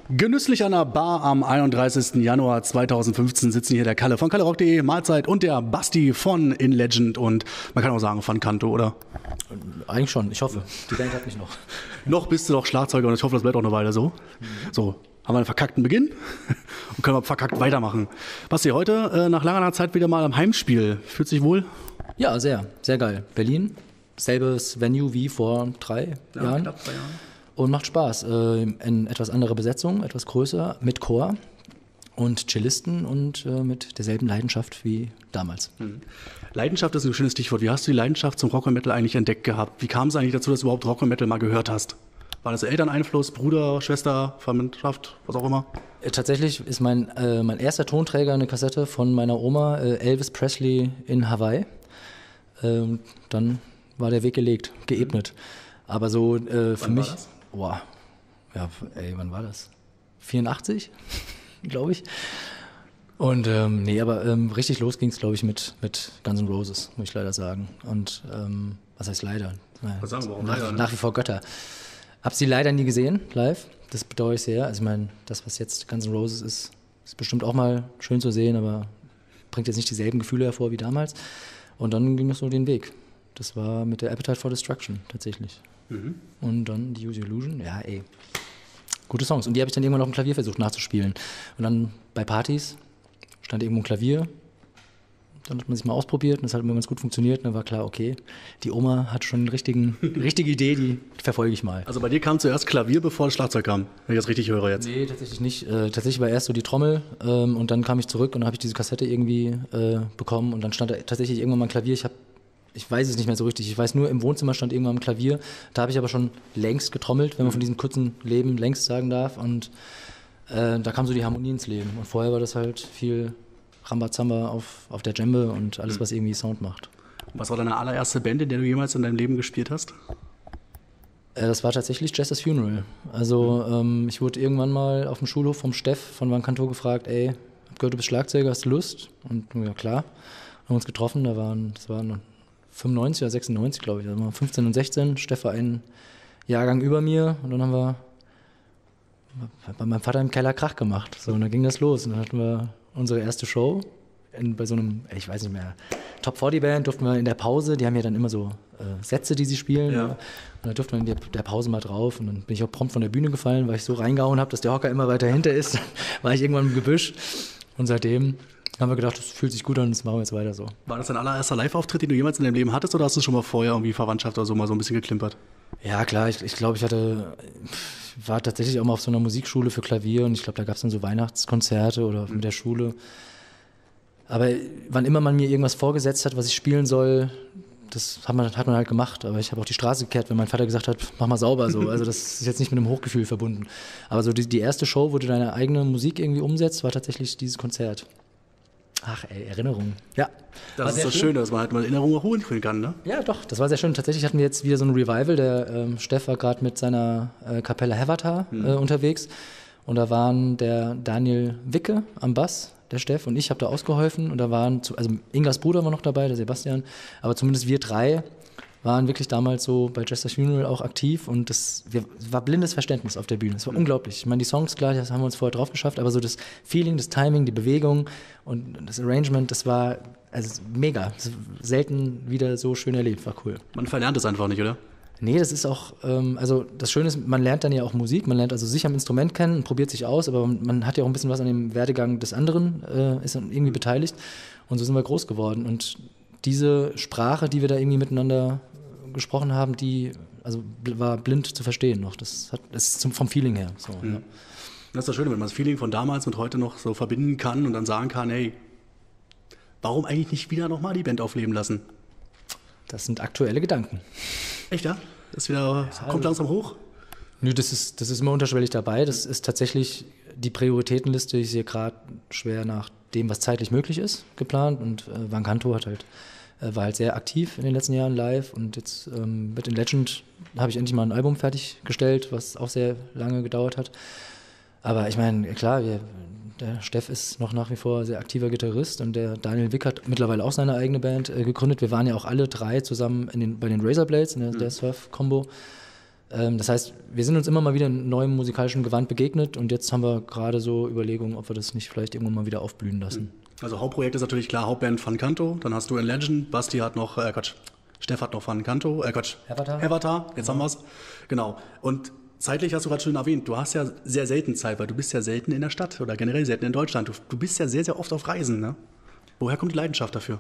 Genüsslich an der Bar am 31. Januar 2015 sitzen hier der Kalle von kallerock.de, Mahlzeit und der Basti von In Legend und man kann auch sagen von Kanto, oder? Eigentlich schon, ich hoffe. Die Band hat mich noch. Noch bist du doch Schlagzeuger und ich hoffe, das bleibt auch eine Weile so. So, haben wir einen verkackten Beginn und können wir verkackt weitermachen. Basti, heute nach langer Zeit wieder mal am Heimspiel. Fühlt sich wohl? Ja, sehr, sehr geil. Berlin, selbes Venue wie vor 3 Jahren. Knapp 3 Jahren. Und macht Spaß. In etwas anderer Besetzung, etwas größer, mit Chor und Cellisten und mit derselben Leidenschaft wie damals. Leidenschaft ist ein schönes Stichwort. Wie hast du die Leidenschaft zum Rock und Metal eigentlich entdeckt gehabt? Wie kam es eigentlich dazu, dass du überhaupt Rock und Metal mal gehört hast? War das Elterneinfluss, Bruder, Schwester, Verwandtschaft, was auch immer? Tatsächlich ist mein erster Tonträger eine Kassette von meiner Oma, Elvis Presley in Hawaii. Dann war der Weg geebnet. Aber so für mich... Boah, ja, wann war das? 84, glaube ich. Und richtig los ging es, glaube ich, mit Guns N' Roses, muss ich leider sagen. Und was heißt leider? Was sagen wir, warum leider? Nach wie vor Götter. Hab sie leider nie gesehen, live. Das bedauere ich sehr. Also ich meine, das, was jetzt Guns N' Roses ist bestimmt auch mal schön zu sehen, aber bringt jetzt nicht dieselben Gefühle hervor wie damals. Und dann ging es so den Weg. Das war mit der Appetite for Destruction tatsächlich. Und dann die Use Your Illusion, ja gute Songs. Und die habe ich dann irgendwann auf dem Klavier versucht nachzuspielen. Und dann bei Partys stand irgendwo ein Klavier, dann hat man sich mal ausprobiert und das hat immer ganz gut funktioniert. Und dann war klar, okay, die Oma hat schon die richtige Idee, die verfolge ich mal. Also bei dir kam zuerst Klavier, bevor das Schlagzeug kam, wenn ich das richtig höre jetzt. Nee, tatsächlich nicht. Tatsächlich war erst so die Trommel und dann kam ich zurück und dann habe ich diese Kassette irgendwie bekommen und dann stand da tatsächlich irgendwann mal ein Klavier. Ich weiß es nicht mehr so richtig. Ich weiß nur, im Wohnzimmer stand irgendwann ein Klavier. Da habe ich aber schon längst getrommelt, wenn man von diesem kurzen Leben längst sagen darf. Und da kam so die Harmonie ins Leben. Und vorher war das halt viel Rambazamba auf der Djembe und alles, was irgendwie Sound macht. Was war deine allererste Band, in der du jemals in deinem Leben gespielt hast? Das war tatsächlich Jester's Funeral. Also ich wurde irgendwann mal auf dem Schulhof vom Steff von Van Canto gefragt, ey, hab gehört, du bist Schlagzeuger, hast du Lust? Und ja, klar. Haben uns getroffen, das waren 95 oder 96, glaube ich. Also waren 15 und 16. Steff war ein Jahrgang über mir. Und dann haben wir bei meinem Vater im Keller Krach gemacht. So, und dann ging das los. Und dann hatten wir unsere erste Show bei so einem, ich weiß nicht mehr, Top-40-Band durften wir in der Pause, die haben ja dann immer so Sätze, die sie spielen. Ja. Und da durften wir in der Pause mal drauf. Und dann bin ich auch prompt von der Bühne gefallen, weil ich so reingehauen habe, dass der Hocker immer weiter hinter ist. War ich irgendwann im Gebüsch. Und seitdem haben wir gedacht, das fühlt sich gut an, das machen wir jetzt weiter so. War das dein allererster Live-Auftritt, den du jemals in deinem Leben hattest, oder hast du schon mal vorher irgendwie Verwandtschaft oder so mal so ein bisschen geklimpert? Ja, klar, ich glaube, ich war tatsächlich auch mal auf so einer Musikschule für Klavier und ich glaube, da gab es dann so Weihnachtskonzerte oder mit der Schule. Aber wann immer man mir irgendwas vorgesetzt hat, was ich spielen soll, das hat man halt gemacht. Aber ich habe auch die Straße gekehrt, wenn mein Vater gesagt hat, mach mal sauber so. Also das ist jetzt nicht mit einem Hochgefühl verbunden. Aber so die erste Show, wo du deine eigene Musik irgendwie umsetzt, war tatsächlich dieses Konzert. Ach ey, Erinnerungen. Ja. Das ist das Schöne, dass man halt mal Erinnerungen auch holen kann, ne? Ja, doch, das war sehr schön. Tatsächlich hatten wir jetzt wieder so ein Revival. Der Steff war gerade mit seiner Kapelle Hevatar unterwegs. Und da waren der Daniel Wicke am Bass, der Steff, und ich habe da ausgeholfen. Und da waren, also Ingers Bruder war noch dabei, der Sebastian. Aber zumindest wir 3 waren wirklich damals so bei Jester's Funeral auch aktiv und es war blindes Verständnis auf der Bühne. Es war unglaublich. Ich meine, die Songs, klar, das haben wir uns vorher drauf geschafft, aber so das Feeling, das Timing, die Bewegung und das Arrangement, das war mega. Das selten wieder so schön erlebt, war cool. Man verlernt es einfach nicht, oder? Nee, das ist auch, also das Schöne ist, man lernt dann ja auch Musik, man lernt also sich am Instrument kennen und probiert sich aus, aber man hat ja auch ein bisschen was an dem Werdegang des anderen, ist dann irgendwie beteiligt und so sind wir groß geworden und diese Sprache, die wir da irgendwie miteinander gesprochen haben, war blind zu verstehen noch. Das ist vom Feeling her. So, ja. Das ist das Schöne, wenn man das Feeling von damals mit heute noch so verbinden kann und dann sagen kann, hey, warum eigentlich nicht wieder nochmal die Band aufleben lassen? Das sind aktuelle Gedanken. Echt, ja? Das kommt langsam hoch? Nö, das ist immer unterschwellig dabei. Das ist tatsächlich die Prioritätenliste. Ich sehe gerade schwer nach dem, was zeitlich möglich ist, geplant. Und Van Canto war halt sehr aktiv in den letzten Jahren live. Und jetzt mit In Legend habe ich endlich mal ein Album fertiggestellt, was auch sehr lange gedauert hat. Aber ich meine, klar, der Steff ist noch nach wie vor sehr aktiver Gitarrist und der Daniel Wick hat mittlerweile auch seine eigene Band gegründet. Wir waren ja auch alle 3 zusammen bei den Razorblades, in der Surf-Combo. Das heißt, wir sind uns immer mal wieder in neuem musikalischen Gewand begegnet und jetzt haben wir gerade so Überlegungen, ob wir das nicht vielleicht irgendwann mal wieder aufblühen lassen. Also Hauptprojekt ist natürlich klar, Hauptband Fun Canto, dann hast du in Legend, Basti hat noch, Steff hat noch Fun Canto, Avatar, jetzt haben wir's. Genau. Und zeitlich hast du gerade schon erwähnt, du hast ja sehr selten Zeit, weil du bist ja selten in der Stadt oder generell selten in Deutschland. Du bist ja sehr, sehr oft auf Reisen, ne? Woher kommt die Leidenschaft dafür?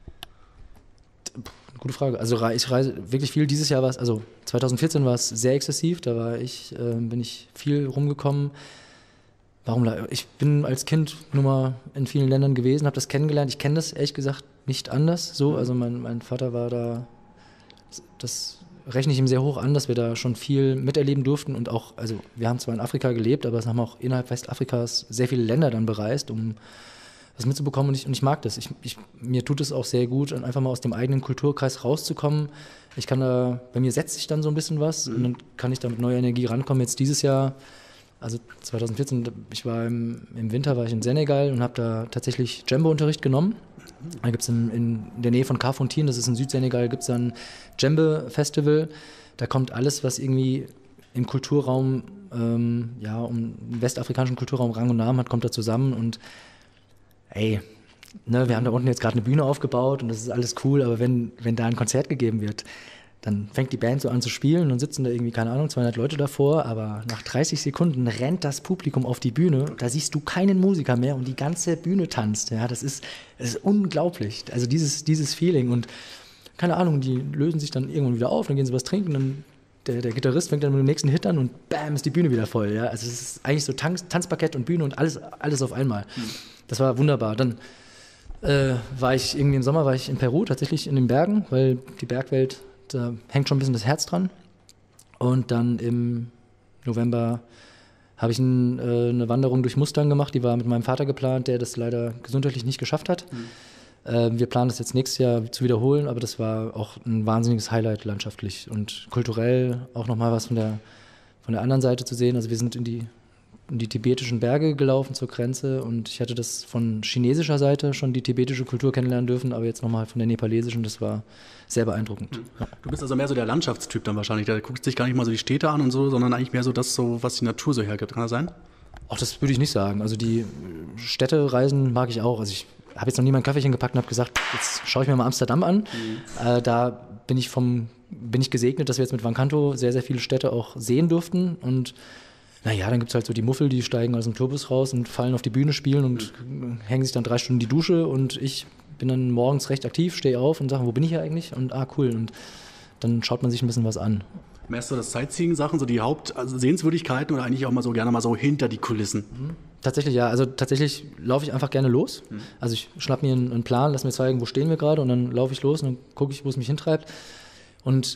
Gute Frage. Also ich reise wirklich viel. Dieses Jahr war es, also 2014 war es sehr exzessiv. Da bin ich viel rumgekommen. Ich bin als Kind nur mal in vielen Ländern gewesen, habe das kennengelernt. Ich kenne das ehrlich gesagt nicht anders. So, also mein Vater war da. Das rechne ich ihm sehr hoch an, dass wir da schon viel miterleben durften und auch, also wir haben zwar in Afrika gelebt, aber es haben auch innerhalb Westafrikas sehr viele Länder dann bereist, um das mitzubekommen und ich mag das. Mir tut es auch sehr gut, einfach mal aus dem eigenen Kulturkreis rauszukommen. Bei mir setzt sich dann so ein bisschen was und dann kann ich da mit neuer Energie rankommen. Jetzt dieses Jahr, also 2014, im Winter war ich in Senegal und habe da tatsächlich Djembe-Unterricht genommen. Da gibt es in der Nähe von Kafountine, das ist in Südsenegal, gibt es ein Djembe-Festival. Da kommt alles, was irgendwie im Kulturraum, um den westafrikanischen Kulturraum Rang und Namen hat, kommt da zusammen und wir haben da unten jetzt gerade eine Bühne aufgebaut und das ist alles cool, aber wenn da ein Konzert gegeben wird, dann fängt die Band so an zu spielen und sitzen da irgendwie, keine Ahnung, 200 Leute davor, aber nach 30 Sekunden rennt das Publikum auf die Bühne, da siehst du keinen Musiker mehr und die ganze Bühne tanzt. Ja, das ist unglaublich. Also dieses Feeling und keine Ahnung, die lösen sich dann irgendwann wieder auf, dann gehen sie was trinken, dann der Gitarrist fängt dann mit dem nächsten Hit an und bam, ist die Bühne wieder voll. Ja? Also es ist eigentlich so Tanzparkett und Bühne und alles auf einmal. Das war wunderbar. Dann im Sommer war ich in Peru, tatsächlich in den Bergen, weil die Bergwelt, da hängt schon ein bisschen das Herz dran. Und dann im November habe ich eine Wanderung durch Mustang gemacht, die war mit meinem Vater geplant, der das leider gesundheitlich nicht geschafft hat. Wir planen das jetzt nächstes Jahr zu wiederholen, aber das war auch ein wahnsinniges Highlight landschaftlich und kulturell auch nochmal was von der anderen Seite zu sehen. Also wir sind in die tibetischen Berge gelaufen zur Grenze und ich hatte das von chinesischer Seite schon die tibetische Kultur kennenlernen dürfen, aber jetzt nochmal von der nepalesischen, das war sehr beeindruckend. Ja. Du bist also mehr so der Landschaftstyp dann wahrscheinlich, der guckt sich gar nicht mal so die Städte an und so, sondern eigentlich mehr so das, was die Natur so hergibt, kann das sein? Ach, das würde ich nicht sagen. Also die Städtereisen mag ich auch. Also ich habe jetzt noch nie mein Kaffeechen gepackt und habe gesagt, jetzt schaue ich mir mal Amsterdam an. Da bin ich gesegnet, dass wir jetzt mit Fun Canto sehr, sehr viele Städte auch sehen durften und naja, dann gibt es halt so die Muffel, die steigen aus dem Tourbus raus und fallen auf die Bühne, spielen und hängen sich dann 3 Stunden in die Dusche und ich bin dann morgens recht aktiv, stehe auf und sage, wo bin ich hier eigentlich? Und cool. Und dann schaut man sich ein bisschen was an. Mehr so das Sightseeing-Sachen, so die Sehenswürdigkeiten oder eigentlich auch mal so gerne mal so hinter die Kulissen? Tatsächlich, ja. Also tatsächlich laufe ich einfach gerne los. Also ich schnapp mir einen Plan, lass mir zeigen, wo stehen wir gerade und dann laufe ich los und dann gucke ich, wo es mich hintreibt. Und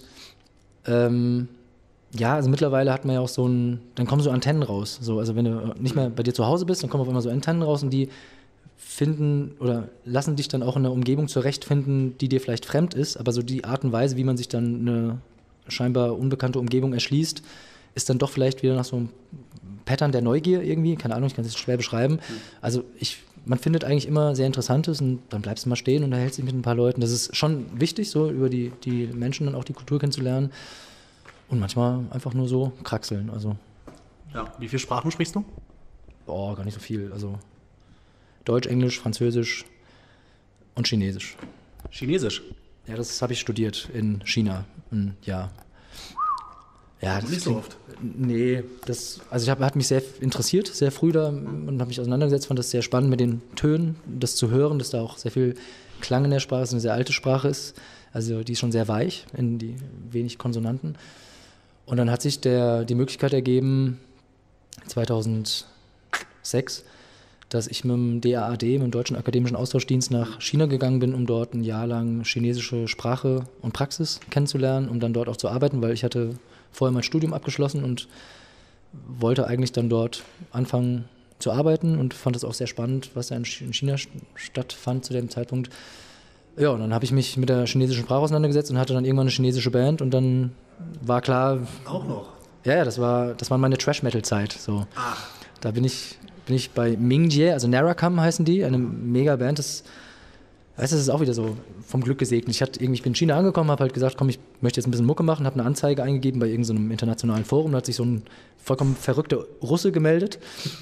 also mittlerweile hat man ja auch dann kommen so Antennen raus. So, also wenn du nicht mehr bei dir zu Hause bist, dann kommen auf einmal so Antennen raus und die finden oder lassen dich dann auch in einer Umgebung zurechtfinden, die dir vielleicht fremd ist, aber so die Art und Weise, wie man sich dann eine scheinbar unbekannte Umgebung erschließt, ist dann doch vielleicht wieder nach so einem Pattern der Neugier irgendwie, keine Ahnung, ich kann es schwer beschreiben. Also man findet eigentlich immer sehr Interessantes und dann bleibst du mal stehen und unterhältst dich mit ein paar Leuten. Das ist schon wichtig, so über die Menschen dann auch die Kultur kennenzulernen. Und manchmal einfach nur so kraxeln. Also. Ja, wie viele Sprachen sprichst du? Gar nicht so viel. Also Deutsch, Englisch, Französisch und Chinesisch. Chinesisch? Ja, das habe ich studiert in China. Ja. Ja, das nicht so oft. Nee, hat mich sehr interessiert, sehr früh da und habe mich auseinandergesetzt, fand das sehr spannend mit den Tönen, das zu hören, dass da auch sehr viel Klang in der Sprache ist, eine sehr alte Sprache ist. Also die ist schon sehr weich, in die wenig Konsonanten. Und dann hat sich die Möglichkeit ergeben, 2006, dass ich mit dem DAAD, mit dem Deutschen Akademischen Austauschdienst, nach China gegangen bin, um dort ein Jahr lang chinesische Sprache und Praxis kennenzulernen, um dann dort auch zu arbeiten, weil ich hatte vorher mein Studium abgeschlossen und wollte eigentlich dann dort anfangen zu arbeiten und fand es auch sehr spannend, was da in China stattfand zu dem Zeitpunkt. Ja, und dann habe ich mich mit der chinesischen Sprache auseinandergesetzt und hatte dann irgendwann eine chinesische Band und dann war klar... Auch noch? Ja, das war meine Trash-Metal-Zeit. So. Da bin ich bei Mingjie, also Narakam heißen die, eine Mega-Band. Weißt du, das ist auch wieder so vom Glück gesegnet. Ich bin in China angekommen, habe halt gesagt, komm, ich möchte jetzt ein bisschen Mucke machen, habe eine Anzeige eingegeben bei irgendeinem internationalen Forum, da hat sich so ein vollkommen verrückter Russe gemeldet.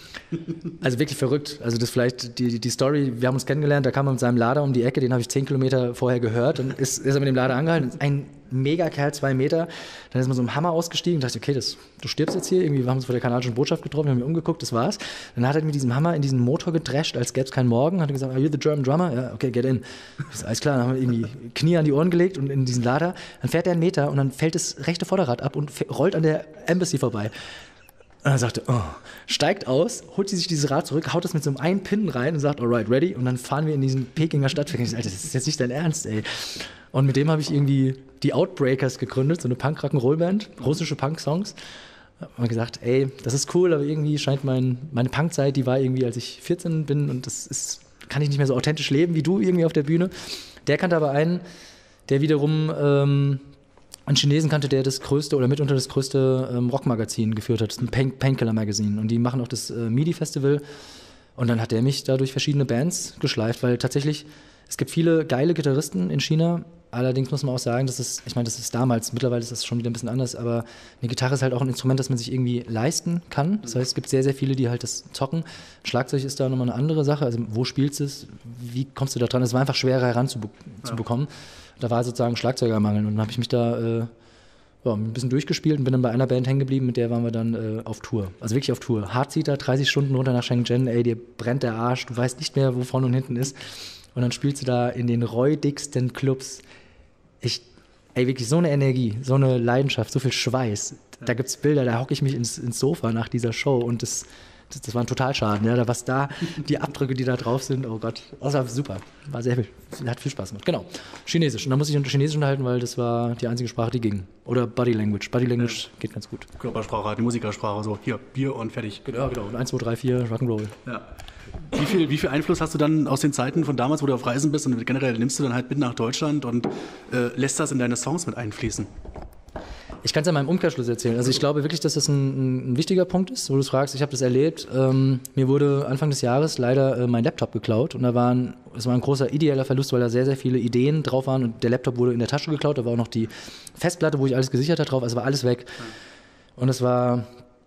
Also wirklich verrückt. Also das vielleicht die Story, wir haben uns kennengelernt, da kam er mit seinem Lader um die Ecke, den habe ich 10 Kilometer vorher gehört und ist er mit dem Lader angehalten. Ein Megakerl, 2 Meter. Dann ist man so einem Hammer ausgestiegen und dachte, okay, du stirbst jetzt hier. Irgendwie, wir haben uns vor der kanadischen Botschaft getroffen, haben ihn umgeguckt, das war's. Dann hat er mit diesem Hammer in diesen Motor gedrescht, als gäbe es keinen Morgen. Hat er gesagt, are you the German drummer? Ja, okay, get in. Ich so, alles klar, dann haben wir irgendwie Knie an die Ohren gelegt und in diesen Lader. Dann fährt er einen Meter und dann fällt das rechte Vorderrad ab und rollt an der Embassy vorbei. Und er sagte, steigt aus, holt sich dieses Rad zurück, haut das mit so einem Pin rein und sagt, alright, ready. Und dann fahren wir in diesen Pekinger Stadtverkehr. Ich so, Alter, das ist jetzt nicht dein Ernst, ey. Und mit dem habe ich irgendwie die Outbreakers gegründet, so eine Punk-Rock'n'Roll-Band, russische Punk-Songs. Habe gesagt, ey, das ist cool, aber irgendwie scheint meine Punkzeit, die war irgendwie, als ich 14 bin und kann ich nicht mehr so authentisch leben wie du irgendwie auf der Bühne. Der kannte aber einen, der wiederum einen Chinesen kannte, der das größte oder mitunter das größte Rockmagazin geführt hat, das ist ein Painkiller Magazin. Und die machen auch das MIDI-Festival. Und dann hat der mich da durch verschiedene Bands geschleift, weil tatsächlich, es gibt viele geile Gitarristen in China. Allerdings muss man auch sagen, das ist damals, mittlerweile ist das schon wieder ein bisschen anders, aber eine Gitarre ist halt auch ein Instrument, das man sich irgendwie leisten kann. Das heißt, es gibt sehr, sehr viele, die halt das zocken. Schlagzeug ist da nochmal eine andere Sache. Also wo spielst du es? Wie kommst du da dran? Es war einfach schwerer heranzubekommen. Da war sozusagen Schlagzeugermangel und dann habe ich mich da ein bisschen durchgespielt und bin dann bei einer Band hängen geblieben, mit der waren wir dann auf Tour. Also wirklich auf Tour. Hardseater, 30 Stunden runter nach Shenzhen, ey, dir brennt der Arsch, du weißt nicht mehr, wo vorne und hinten ist. Und dann spielst du da in den räudigsten Clubs. Wirklich so eine Energie, so eine Leidenschaft, so viel Schweiß. Da gibt es Bilder, da hocke ich mich ins Sofa nach dieser Show und das war ein Totalschaden. Ja, was da, die Abdrücke, die da drauf sind, oh Gott, das war super. War sehr viel, hat viel Spaß gemacht. Genau, Chinesisch. Und da muss ich Chinesisch unterhalten, weil das war die einzige Sprache, die ging. Oder Body Language. Body Language geht ganz gut. Körpersprache, die Musikersprache, so hier, Bier und fertig. Ja, genau. Und 1, 2, 3, 4, Rock'n'Roll. Ja. Wie viel Einfluss hast du dann aus den Zeiten von damals, wo du auf Reisen bist und generell nimmst du dann halt mit nach Deutschland und lässt das in deine Songs mit einfließen? Ich kann es ja mal im Umkehrschluss erzählen. Also ich glaube wirklich, dass das ein wichtiger Punkt ist, wo du es fragst. Ich habe das erlebt. Mir wurde Anfang des Jahres leider mein Laptop geklaut und es war ein großer ideeller Verlust, weil da sehr, sehr viele Ideen drauf waren und der Laptop wurde in der Tasche geklaut. Da war auch noch die Festplatte, wo ich alles gesichert habe, drauf. Also war alles weg. Und es war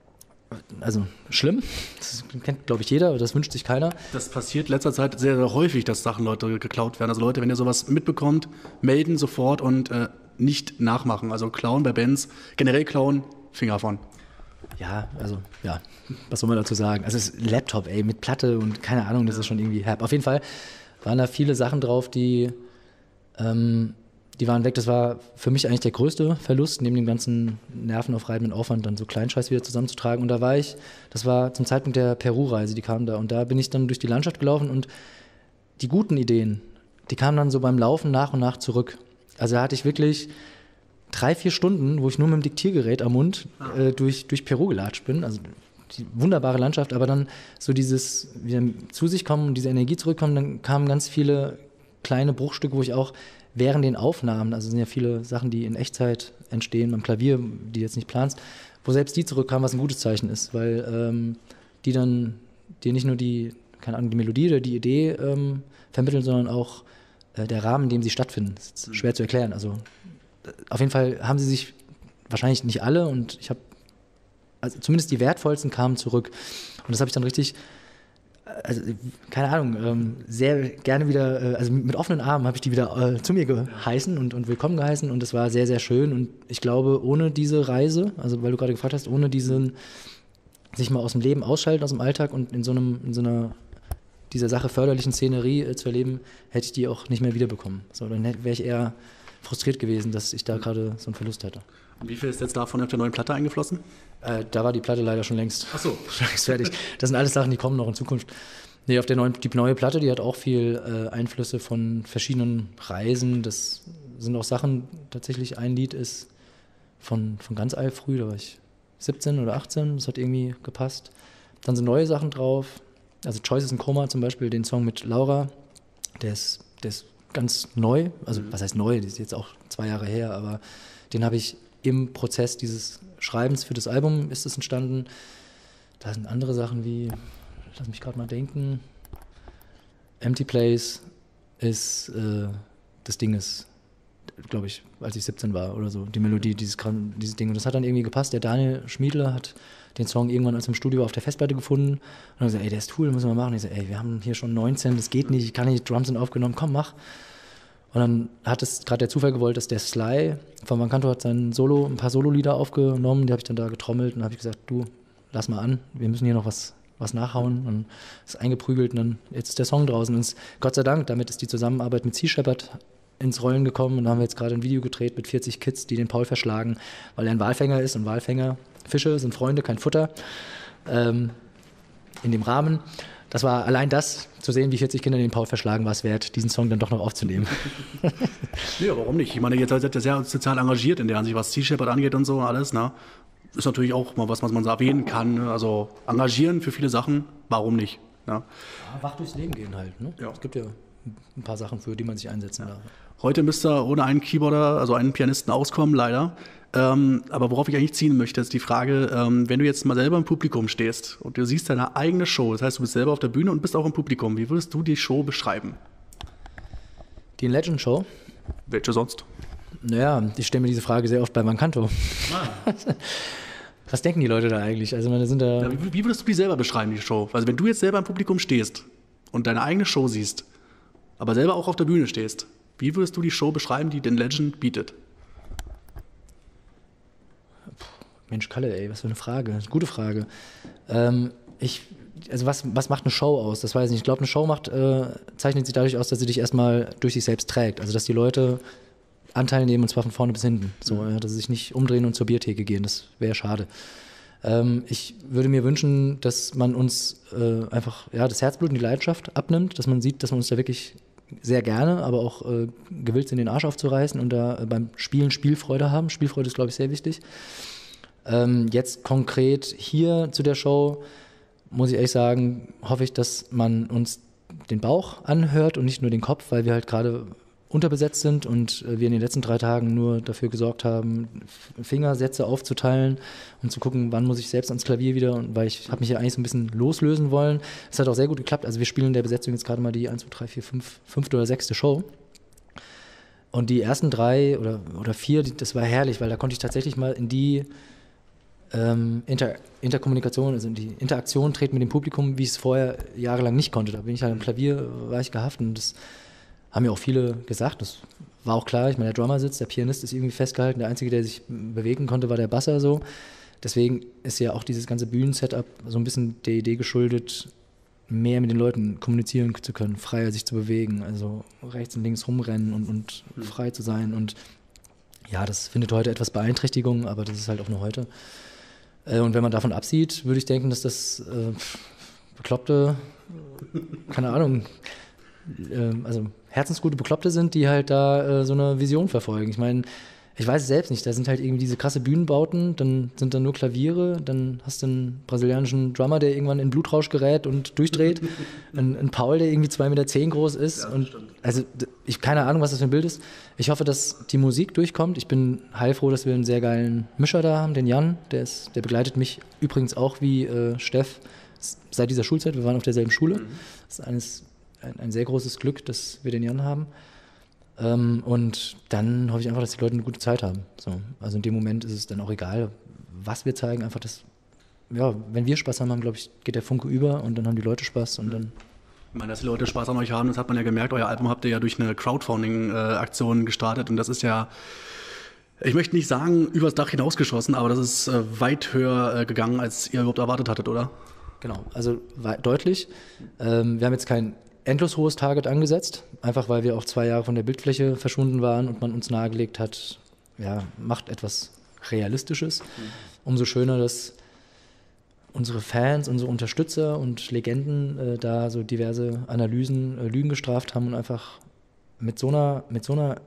schlimm. Das kennt, glaube ich, jeder, aber das wünscht sich keiner. Das passiert in letzter Zeit sehr, sehr häufig, dass Leute geklaut werden. Also Leute, wenn ihr sowas mitbekommt, melden sofort und nicht nachmachen. Also klauen bei Bands, generell klauen, Finger von. Ja, was soll man dazu sagen? Also es ist ein Laptop, mit Platte und keine Ahnung, das ist schon irgendwie herb. Auf jeden Fall waren da viele Sachen drauf, die waren weg. Das war für mich eigentlich der größte Verlust, neben dem ganzen nervenaufreibenden Aufwand, dann so Kleinscheiß wieder zusammenzutragen. Und das war zum Zeitpunkt der Peru-Reise, die kam da. Und da bin ich dann durch die Landschaft gelaufen und die guten Ideen, die kamen dann so beim Laufen nach und nach zurück. Also da hatte ich wirklich 3-4 Stunden, wo ich nur mit dem Diktiergerät am Mund durch Peru gelatscht bin. Also die wunderbare Landschaft, aber dann so dieses wieder zu sich kommen und diese Energie zurückkommen, dann kamen ganz viele kleine Bruchstücke, wo ich auch während den Aufnahmen, also sind ja viele Sachen, die in Echtzeit entstehen, beim Klavier, die du jetzt nicht planst, wo selbst die zurückkamen, was ein gutes Zeichen ist, weil die dann dir nicht nur die Melodie oder die Idee vermitteln, sondern auch der Rahmen, in dem sie stattfinden. Das ist schwer zu erklären. Also auf jeden Fall haben sie sich, wahrscheinlich nicht alle, und also zumindest die wertvollsten kamen zurück. Und das habe ich dann richtig, keine Ahnung, sehr gerne wieder, also mit offenen Armen habe ich die wieder zu mir geheißen und willkommen geheißen, und das war sehr, sehr schön. Und ich glaube, ohne diese Reise, also weil du gerade gefragt hast, ohne sich mal aus dem Leben ausschalten, aus dem Alltag und in so einer dieser Sache förderlichen Szenerie zu erleben, hätte ich die auch nicht mehr wiederbekommen. So, dann wäre ich eher frustriert gewesen, dass ich da gerade so einen Verlust hatte. Und wie viel ist jetzt davon auf der neuen Platte eingeflossen? Da war die Platte leider schon längst. Ach so. Fertig. Das sind alles Sachen, die kommen noch in Zukunft. Nee, die neue Platte, die hat auch viel Einflüsse von verschiedenen Reisen. Das sind auch Sachen, tatsächlich ein Lied ist von ganz früh, da war ich 17 oder 18, das hat irgendwie gepasst. Dann sind neue Sachen drauf. Also Choices in Coma zum Beispiel, den Song mit Laura, der ist ganz neu, also was heißt neu, das ist jetzt auch 2 Jahre her, aber den habe ich im Prozess dieses Schreibens für das Album ist es entstanden. Da sind andere Sachen wie, lass mich gerade mal denken, Empty Place ist das Ding ist, glaube ich, als ich 17 war oder so, die Melodie, dieses Ding. Und das hat dann irgendwie gepasst. Der Daniel Schmiedler hat den Song irgendwann als im Studio auf der Festplatte gefunden und dann gesagt, ey, der ist cool, müssen wir machen. Ich so, ey, wir haben hier schon 19, das geht nicht, ich kann nicht, Drums sind aufgenommen, komm, mach. Und dann hat es gerade der Zufall gewollt, dass der Sly von Van Canto hat ein paar Solo-Lieder aufgenommen, die habe ich dann da getrommelt und habe ich gesagt, du, lass mal an, wir müssen hier noch was nachhauen und ist eingeprügelt und dann jetzt ist der Song draußen und Gott sei Dank, damit ist die Zusammenarbeit mit Sea Shepherd ins Rollen gekommen und da haben wir jetzt gerade ein Video gedreht mit 40 Kids, die den Paul verschlagen, weil er ein Walfänger ist und Walfänger, Fische sind Freunde, kein Futter, in dem Rahmen. Das war allein das, zu sehen, wie 40 Kinder den Paul verschlagen, war es wert, diesen Song dann doch noch aufzunehmen. Nee, warum nicht? Ich meine, jetzt seid ihr sehr sozial engagiert in der Ansicht, was Sea Shepherd angeht und so alles, ne? Ist natürlich auch mal was man so erwähnen kann, ne? Also engagieren für viele Sachen, warum nicht? Ne? Ja, wach durchs Leben gehen halt, ne? Ja. Es gibt ja ein paar Sachen, für die man sich einsetzen darf. Heute müsst ihr ohne einen Keyboarder, also einen Pianisten auskommen, leider. Aber worauf ich eigentlich ziehen möchte, ist die Frage, wenn du jetzt mal selber im Publikum stehst und du siehst deine eigene Show, das heißt, du bist selber auf der Bühne und bist auch im Publikum, wie würdest du die Show beschreiben? Die Legend Show? Welche sonst? Naja, ich stelle mir diese Frage sehr oft bei Van Canto. Was denken die Leute da eigentlich? Also, wie würdest du die selber beschreiben, die Show? Also wenn du jetzt selber im Publikum stehst und deine eigene Show siehst, aber selber auch auf der Bühne stehst, wie würdest du die Show beschreiben, die den Legend bietet? Mensch, Kalle, ey, was für eine Frage. Gute Frage. Was macht eine Show aus? Das weiß ich nicht. Ich glaube, eine Show zeichnet sich dadurch aus, dass sie dich erstmal durch sich selbst trägt. Also, dass die Leute Anteil nehmen und zwar von vorne bis hinten. So, dass sie sich nicht umdrehen und zur Biertheke gehen. Das wäre schade. Ich würde mir wünschen, dass man uns einfach das Herzblut und die Leidenschaft abnimmt, dass man sieht, dass wir uns da wirklich sehr gerne, aber auch gewillt sind, den Arsch aufzureißen und da beim Spielen Spielfreude haben. Spielfreude ist, glaube ich, sehr wichtig. Jetzt konkret hier zu der Show, muss ich ehrlich sagen, hoffe ich, dass man uns den Bauch anhört und nicht nur den Kopf, weil wir halt gerade unterbesetzt sind und wir in den letzten 3 Tagen nur dafür gesorgt haben, Fingersätze aufzuteilen und zu gucken, wann muss ich selbst ans Klavier wieder, weil ich habe mich ja eigentlich so ein bisschen loslösen wollen. Es hat auch sehr gut geklappt, also wir spielen in der Besetzung jetzt gerade mal die 1, 2, 3, 4, 5, 5. oder 6. Show. Und die ersten 3 oder 4, das war herrlich, weil da konnte ich tatsächlich mal in die Interkommunikation, also in die Interaktion treten mit dem Publikum, wie ich es vorher jahrelang nicht konnte. Da bin ich halt am Klavier, war ich gehaftet und das haben ja auch viele gesagt, das war auch klar, ich meine, der Drummer sitzt, der Pianist ist irgendwie festgehalten, der Einzige, der sich bewegen konnte, war der Basser so. Deswegen ist ja auch dieses ganze Bühnensetup so ein bisschen der Idee geschuldet, mehr mit den Leuten kommunizieren zu können, freier sich zu bewegen, also rechts und links rumrennen und frei zu sein und ja, das findet heute etwas Beeinträchtigung, aber das ist halt auch nur heute. Und wenn man davon absieht, würde ich denken, dass das bekloppte, keine Ahnung, also herzensgute Bekloppte sind, die halt da so eine Vision verfolgen. Ich meine, ich weiß es selbst nicht, da sind halt irgendwie diese krasse Bühnenbauten, dann sind da nur Klaviere, dann hast du einen brasilianischen Drummer, der irgendwann in Blutrausch gerät und durchdreht, ein Paul, der irgendwie 2,10 Meter groß ist. Ja, und also ich keine Ahnung, was das für ein Bild ist. Ich hoffe, dass die Musik durchkommt. Ich bin heilfroh, dass wir einen sehr geilen Mischer da haben, den Jan, der begleitet mich übrigens auch wie Steff seit dieser Schulzeit. Wir waren auf derselben Schule. Das ist ein sehr großes Glück, dass wir den Jan haben. Und dann hoffe ich einfach, dass die Leute eine gute Zeit haben. So. Also in dem Moment ist es dann auch egal, was wir zeigen. Einfach das, ja, wenn wir Spaß haben, glaube ich, geht der Funke über und dann haben die Leute Spaß und dann. Ich meine, dass die Leute Spaß an euch haben, das hat man ja gemerkt. Euer Album habt ihr ja durch eine Crowdfunding-Aktion gestartet und das ist ja, ich möchte nicht sagen, übers Dach hinausgeschossen, aber das ist weit höher gegangen, als ihr überhaupt erwartet hattet, oder? Genau, also deutlich. Wir haben jetzt kein endlos hohes Target angesetzt, einfach weil wir auch 2 Jahre von der Bildfläche verschwunden waren und man uns nahegelegt hat, ja, macht etwas Realistisches. Umso schöner, dass unsere Fans, unsere Unterstützer und Legenden da so diverse Analysen Lügen gestraft haben und einfach mit so einem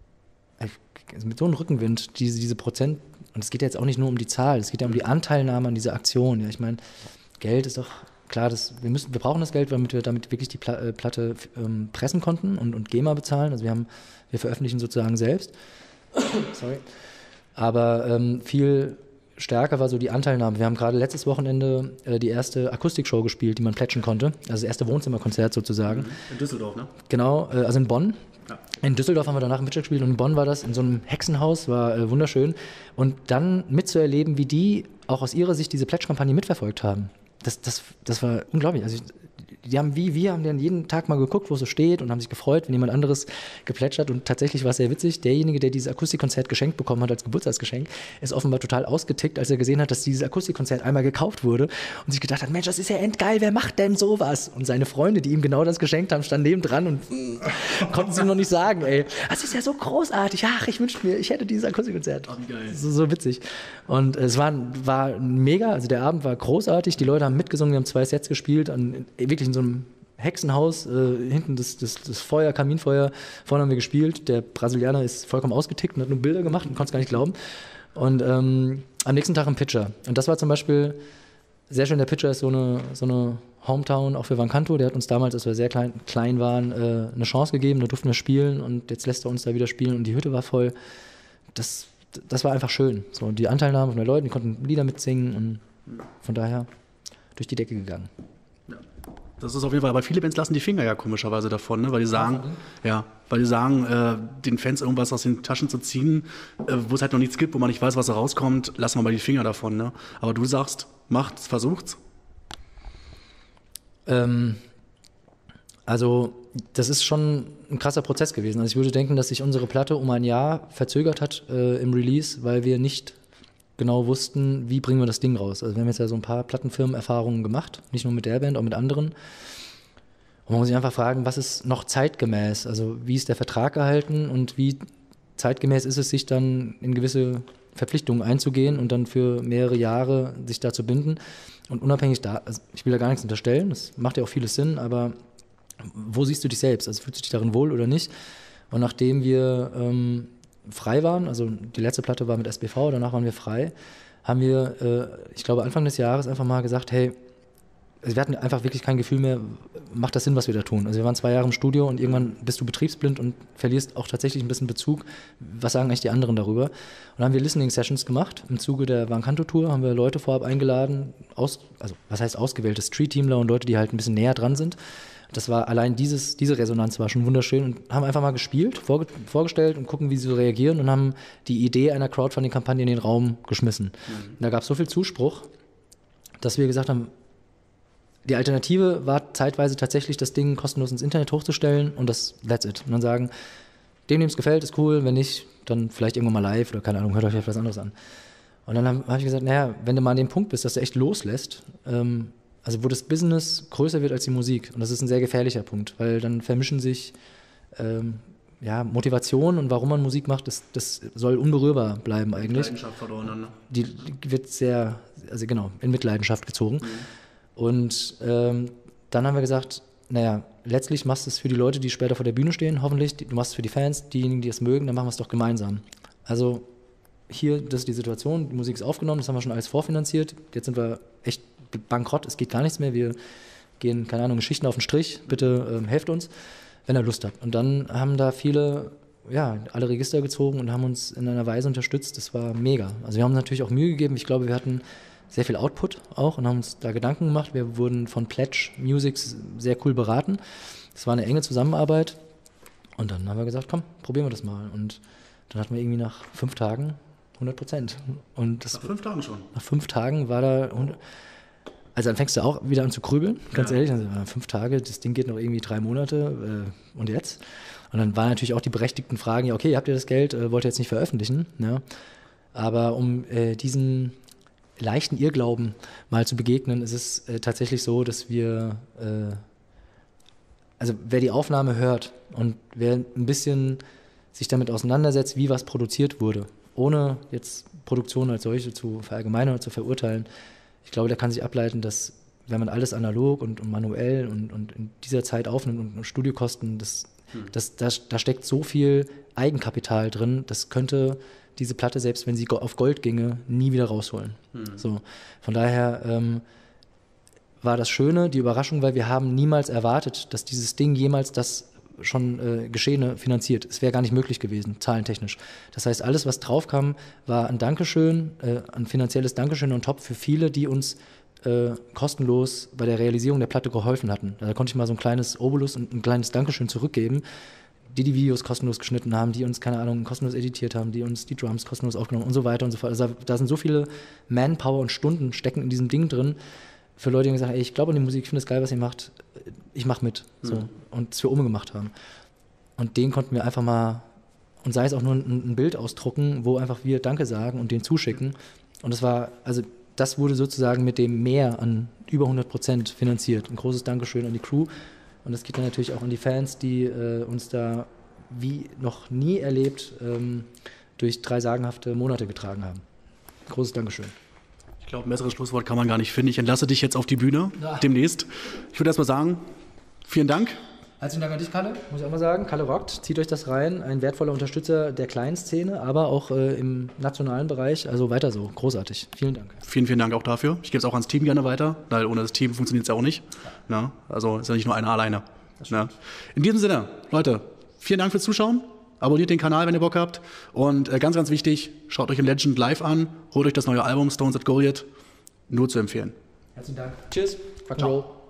Rückenwind diese Prozent, und es geht ja jetzt auch nicht nur um die Zahl, es geht ja um die Anteilnahme an dieser Aktion. Ja, ich meine, Geld ist doch klar, wir brauchen das Geld, damit wir damit wirklich die Platte pressen konnten und GEMA bezahlen. Also wir veröffentlichen sozusagen selbst. Sorry. Aber viel stärker war so die Anteilnahme. Wir haben gerade letztes Wochenende die erste Akustikshow gespielt, die man plätschen konnte. Also das erste Wohnzimmerkonzert sozusagen. In Düsseldorf, ne? Genau, also in Bonn. Ja. In Düsseldorf haben wir danach ein Mittel gespielt und in Bonn war das in so einem Hexenhaus, war wunderschön. Und dann mitzuerleben, wie die auch aus ihrer Sicht diese Plätschkampagne mitverfolgt haben. Das war unglaublich. Also wir haben dann jeden Tag mal geguckt, wo es so steht und haben sich gefreut, wenn jemand anderes geplätschert. Und tatsächlich war es sehr witzig. Derjenige, der dieses Akustikkonzert geschenkt bekommen hat als Geburtstagsgeschenk, ist offenbar total ausgetickt, als er gesehen hat, dass dieses Akustikkonzert einmal gekauft wurde und sich gedacht hat, Mensch, das ist ja endgeil, wer macht denn sowas? Und seine Freunde, die ihm genau das geschenkt haben, standen nebendran und konnten es ihm noch nicht sagen, ey. Das ist ja so großartig. Ach, ich wünschte mir, ich hätte dieses Akustikkonzert. Ach, wie geil. So witzig. Und es war mega, also der Abend war großartig. Die Leute haben mitgesungen, wir haben 2 Sets gespielt, wirklich in so einem Hexenhaus, hinten das Feuer, Kaminfeuer, vorne haben wir gespielt. Der Brasilianer ist vollkommen ausgetickt und hat nur Bilder gemacht und konnte es gar nicht glauben. Und am nächsten Tag ein Pitcher. Und das war zum Beispiel sehr schön. Der Pitcher ist so eine Hometown auch für Vancanto. Der hat uns damals, als wir sehr klein waren, eine Chance gegeben. Da durften wir spielen und jetzt lässt er uns da wieder spielen und die Hütte war voll. Das war einfach schön. So, die Anteilnahme von den Leuten, die konnten Lieder mitsingen und von daher durch die Decke gegangen. Ja. Das ist auf jeden Fall, aber viele Bands lassen die Finger ja komischerweise davon, ne? Weil die sagen, den Fans irgendwas aus den Taschen zu ziehen, wo es halt noch nichts gibt, wo man nicht weiß, was da rauskommt, lassen wir mal die Finger davon, ne? Aber du sagst, macht's, versucht's. Also das ist schon ein krasser Prozess gewesen. Also ich würde denken, dass sich unsere Platte um ein Jahr verzögert hat im Release, weil wir nicht genau wussten, wie bringen wir das Ding raus. Also wir haben jetzt ja so ein paar Plattenfirmen-Erfahrungen gemacht, nicht nur mit der Band, auch mit anderen. Und man muss sich einfach fragen, was ist noch zeitgemäß? Also wie ist der Vertrag gehalten und wie zeitgemäß ist es, sich dann in gewisse Verpflichtungen einzugehen und dann für mehrere Jahre sich da zu binden. Und unabhängig also ich will da gar nichts unterstellen, das macht ja auch vieles Sinn, aber wo siehst du dich selbst? Also fühlst du dich darin wohl oder nicht? Und nachdem wir frei waren, also die letzte Platte war mit SBV, danach waren wir frei, haben wir, ich glaube Anfang des Jahres einfach mal gesagt, hey, also wir hatten einfach wirklich kein Gefühl mehr, macht das Sinn, was wir da tun? Also wir waren 2 Jahre im Studio und irgendwann bist du betriebsblind und verlierst auch tatsächlich ein bisschen Bezug. Was sagen eigentlich die anderen darüber? Und dann haben wir Listening-Sessions gemacht. Im Zuge der Vancanto-Tour haben wir Leute vorab eingeladen, also was heißt ausgewählte Street-Teamler und Leute, die halt ein bisschen näher dran sind. Das war allein diese Resonanz war schon wunderschön und haben einfach mal gespielt, vorgestellt und gucken, wie sie so reagieren und haben die Idee einer Crowdfunding-Kampagne in den Raum geschmissen. Und da gab es so viel Zuspruch, dass wir gesagt haben, die Alternative war zeitweise tatsächlich, das Ding kostenlos ins Internet hochzustellen und that's it. Und dann sagen, dem es gefällt, ist cool, wenn nicht, dann vielleicht irgendwann mal live oder keine Ahnung, hört euch vielleicht was anderes an. Und dann habe ich gesagt, naja, wenn du mal an dem Punkt bist, dass du echt loslässt, also wo das Business größer wird als die Musik. Und das ist ein sehr gefährlicher Punkt, weil dann vermischen sich Motivation und warum man Musik macht, das soll unberührbar bleiben eigentlich. Leidenschaft verloren, ne? Die wird in Mitleidenschaft gezogen. Und dann haben wir gesagt, naja, letztlich machst du es für die Leute, die später vor der Bühne stehen, hoffentlich. Du machst es für die Fans, diejenigen, die es mögen, dann machen wir es doch gemeinsam. Also hier, das ist die Situation, die Musik ist aufgenommen, das haben wir schon alles vorfinanziert. Jetzt sind wir echt bankrott, es geht gar nichts mehr. Wir gehen, keine Ahnung, Geschichten auf den Strich, bitte helft uns, wenn ihr Lust habt. Und dann haben da viele, alle Register gezogen und haben uns in einer Weise unterstützt, das war mega. Also wir haben uns natürlich auch Mühe gegeben, ich glaube, wir hatten sehr viel Output auch und haben uns da Gedanken gemacht. Wir wurden von Pledge Musics sehr cool beraten. Es war eine enge Zusammenarbeit und dann haben wir gesagt, komm, probieren wir das mal. Und dann hatten wir irgendwie nach 5 Tagen 100%. Und das, nach 5 Tagen schon? Nach 5 Tagen war da... Also dann fängst du auch wieder an zu grübeln, ganz ehrlich. Also 5 Tage, das Ding geht noch irgendwie 3 Monate und jetzt? Und dann waren natürlich auch die berechtigten Fragen, ja okay, habt ihr das Geld, wollt ihr jetzt nicht veröffentlichen? Ja? Aber um diesen leichten Irrglauben mal zu begegnen, ist es tatsächlich so, dass wir, also wer die Aufnahme hört und wer ein bisschen sich damit auseinandersetzt, wie was produziert wurde, ohne jetzt Produktion als solche zu verallgemeinern oder zu verurteilen, ich glaube, der kann sich ableiten, dass wenn man alles analog und manuell und in dieser Zeit aufnimmt und Studiokosten, da steckt so viel Eigenkapital drin, das könnte diese Platte, selbst wenn sie auf Gold ginge, nie wieder rausholen. So, von daher war das Schöne, die Überraschung, weil wir haben niemals erwartet, dass dieses Ding jemals das schon Geschehene finanziert. Es wäre gar nicht möglich gewesen, zahlentechnisch. Das heißt, alles, was draufkam, war ein Dankeschön, ein finanzielles Dankeschön on top für viele, die uns kostenlos bei der Realisierung der Platte geholfen hatten. Da konnte ich mal so ein kleines Obolus und ein kleines Dankeschön zurückgeben, die Videos kostenlos geschnitten haben, die uns, keine Ahnung, kostenlos editiert haben, die uns die Drums kostenlos aufgenommen und so weiter und so fort. Also da sind so viele Manpower und Stunden stecken in diesem Ding drin, für Leute, die gesagt haben, ey, ich glaube an die Musik, ich finde es geil, was ihr macht, ich mach mit. So. Und es für Ome gemacht haben. Und den konnten wir einfach mal, und sei es auch nur ein Bild ausdrucken, wo einfach wir Danke sagen und den zuschicken. Und das wurde sozusagen mit dem Mehr an über 100% finanziert. Ein großes Dankeschön an die Crew. Und das geht dann natürlich auch an die Fans, die uns da wie noch nie erlebt durch 3 sagenhafte Monate getragen haben. Großes Dankeschön. Ich glaube, ein besseres Schlusswort kann man gar nicht finden. Ich entlasse dich jetzt auf die Bühne demnächst. Ich würde erst mal sagen, vielen Dank. Herzlichen Dank an dich, Kalle, muss ich auch mal sagen. Kalle rockt, zieht euch das rein. Ein wertvoller Unterstützer der kleinen Szene, aber auch im nationalen Bereich. Also weiter so, großartig. Vielen Dank. Vielen, vielen Dank auch dafür. Ich gebe es auch ans Team gerne weiter, weil ohne das Team funktioniert es ja auch nicht. Ja. Also ist ja nicht nur einer alleine. Ja. In diesem Sinne, Leute, vielen Dank fürs Zuschauen. Abonniert den Kanal, wenn ihr Bock habt. Und ganz, ganz wichtig, schaut euch in Legend live an. Holt euch das neue Album Stones at Goliath. Nur zu empfehlen. Herzlichen Dank. Tschüss. Rock'n'Roll.